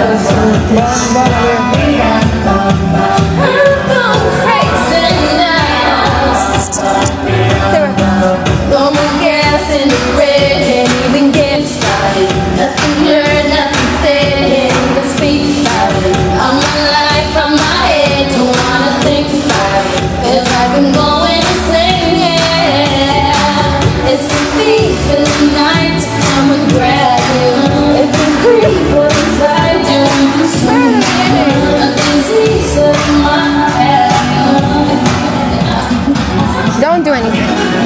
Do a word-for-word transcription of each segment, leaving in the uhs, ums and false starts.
Don't do anything.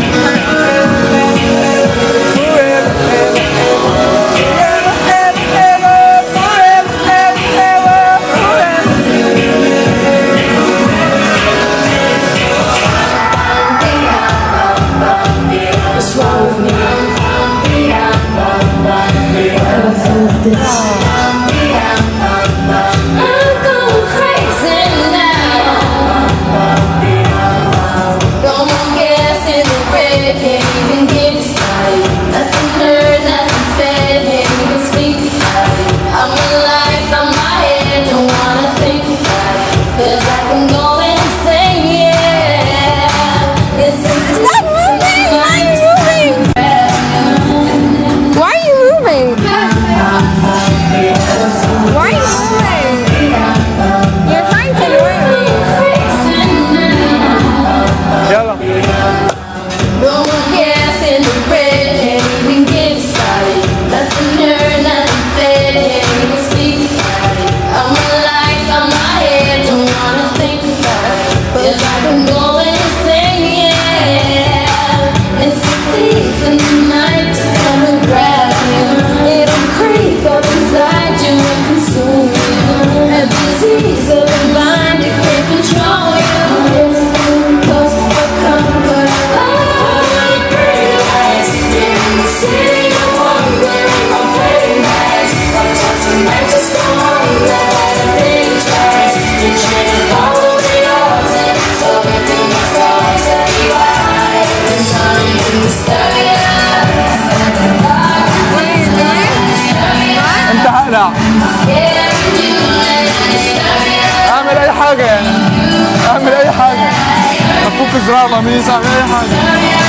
اعمل اي حاجه يعني اعمل اي حاجه افك زرار قميص اعمل اي حاجه.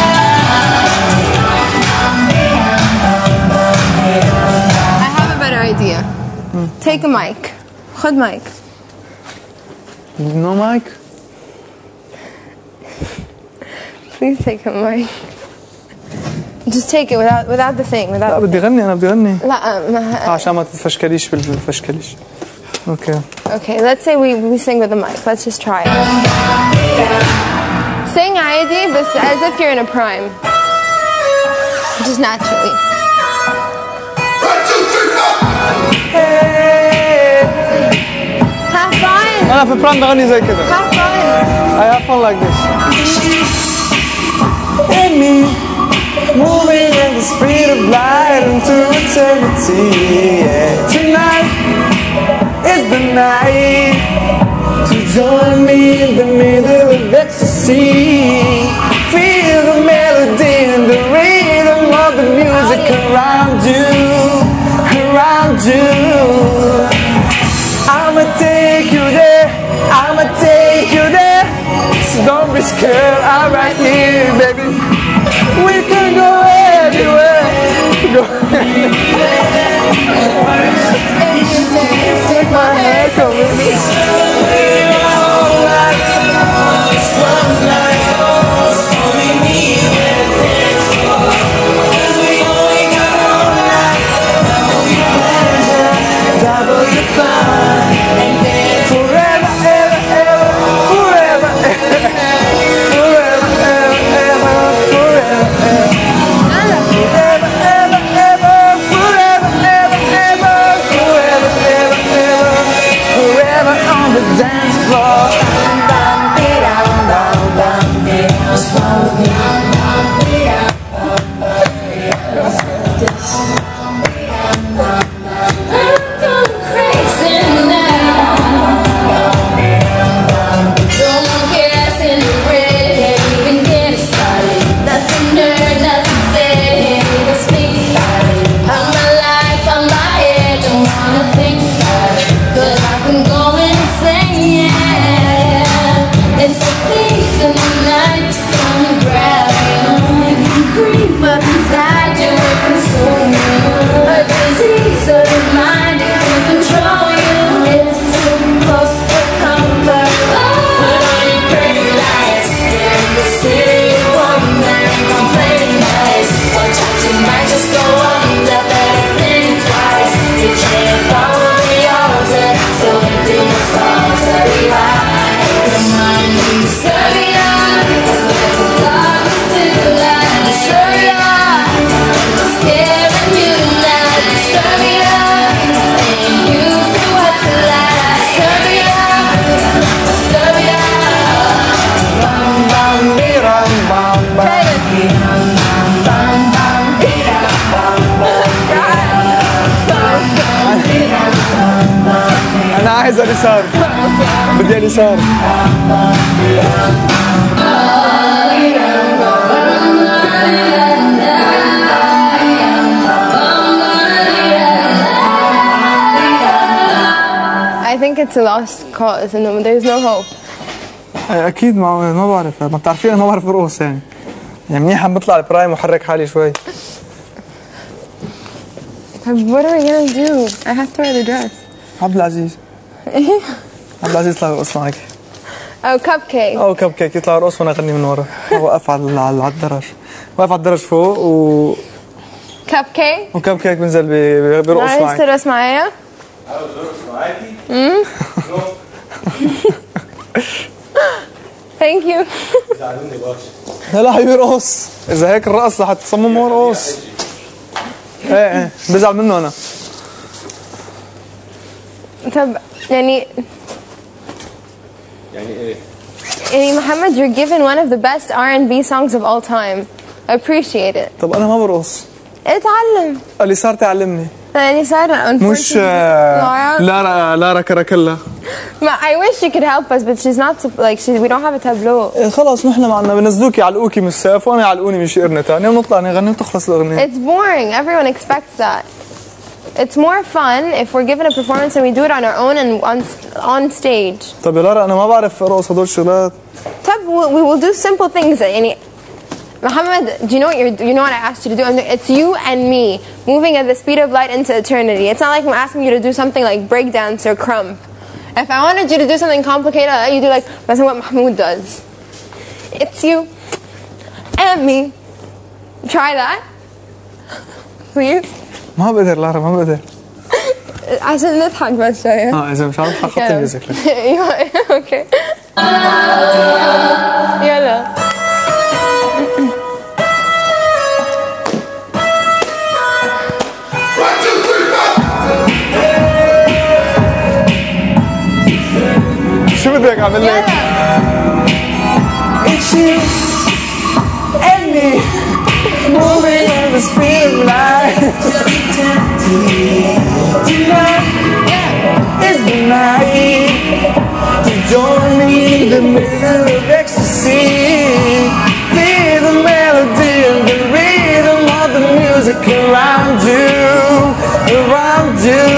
I have a better idea. Hmm. Take a mic. خد mic. No mic? Please take a mic. Just take it without without the thing without. لا بدي غني أنا بدي غني. لا ما عشان ما تتفشكليش بالفشكليش. Okay. Okay, let's say we we sing with the mic. Let's just try it. Sing عادي but as if you're in a prime. Just naturally. Have fun. أنا في برايم بغني زي كده. Have fun. I have fun like this. And me moving at the speed of light into eternity. Yeah. Tonight is the night to join me in the middle of ecstasy. Feel the melody and the rhythm of the music around you, around you. I'ma take you there, I'ma take you there. So don't be scared, I'm right here, baby. We can go anywhere. Go anywhere. Take my hand, come with me. Forever عايز اليسار، بدي اليسار. I think it's a lost cause and there's no hope. اكيد ما ما بعرف، ما بتعرفين انا ما بعرف ارقص يعني. يعني منيح عم بطلع البرايم وحرك حالي شوي. What are we gonna do? I have to wear the dress. عبد العزيز. عبد العزيز يطلع يرقص معك. Oh, cupcake. او كب كيك يطلع يرقص وانا اغني من ورا. واقف على على الدرج. واقف على الدرج فوق و Cupcake. وكب كيك بنزل بيرقص معي. عايز ترقص معايا؟ عاوز ارقص معاكي؟ امم Thank you. زعلوني باشا. لا حبيبي ارقص، اذا هيك الرقص رح تصممه ارقص. ايه ايه بزعل منه انا. طب يعني يعني ايه؟ يعني محمد you're given one of the best R and B songs of all time. I appreciate it. طب انا ما برقص. اتعلم. اللي صار تعلمني. يعني صار مش لارا لارا كراكلا. I wish she could help us but she's not like she, we don't have a tableau. خلاص نحن معنا بنزلوك يعلقوكي من السقف وانا يعلقوني من شقرنا ثاني ونطلع نغني وتخلص الاغنيه. It's boring. Everyone expects that. It's more fun if we're given a performance and we do it on our own and on on stage. طب يا لارا انا ما بعرف ارقص هدول الشغلات. طب we will do simple things يعني Muhammad, do you know what you're? You know what I asked you to do? It's you and me moving at the speed of light into eternity. It's not like I'm asking you to do something like breakdance or crump. If I wanted you to do something complicated, I'd let you do like that's what Mahmoud does. It's you and me. Try that, please. ما بقدر لارا ما بقدر. عشان نضحك بس شوية. اه إذا مش عارف حط الميوزك. اوكي. يلا. شو بدك اعمل لك؟ It's you and me moving at the speed of light. Tonight is the night to join me in the middle of ecstasy. Feel the melody and the rhythm of the music around you, around you.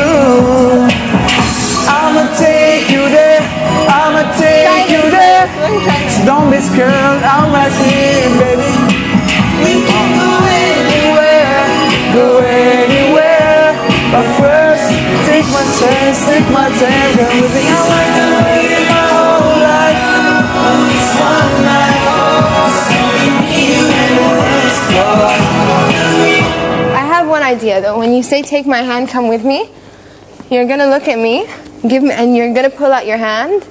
I'ma take you there. I'ma take you there. So don't be scared, I'm right here, baby. We can go anywhere, go anywhere. But first, take my chance, take my chance, come with me. I want to live my whole life on this one night. I have one idea though. When you say take my hand, come with me, you're gonna look at me, give me, and you're gonna pull out your hand.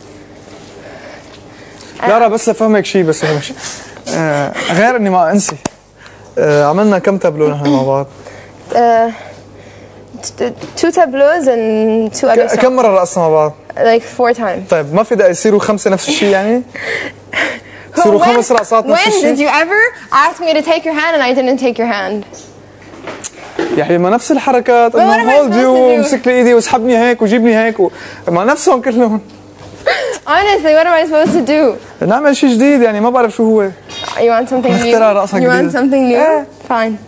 لارا بس لفهمك شيء بس لفهمك شيء آه غير اني ما انسي آه عملنا كم تابلو نحن مع بعض؟ Uh, two tableaus and two other songs. كم مرة رقصنا مع بعض؟ Like four times. طيب ما في داعي يصيروا خمسة نفس الشيء يعني؟ يصيروا خمس رقصات نفس الشيء؟ When did you ever ask me to take your hand and I didn't take your hand? يا حبيبي ما نفس الحركات انه هولد يو وامسك لي ايدي واسحبني هيك وجيبني هيك و... ما نفسهم كلهم. Honestly, what am I supposed to do? نعمل شيء جديد يعني ما بعرف شو هو. You want something new? نخترع رقصة You جديدة. want something new? Fine.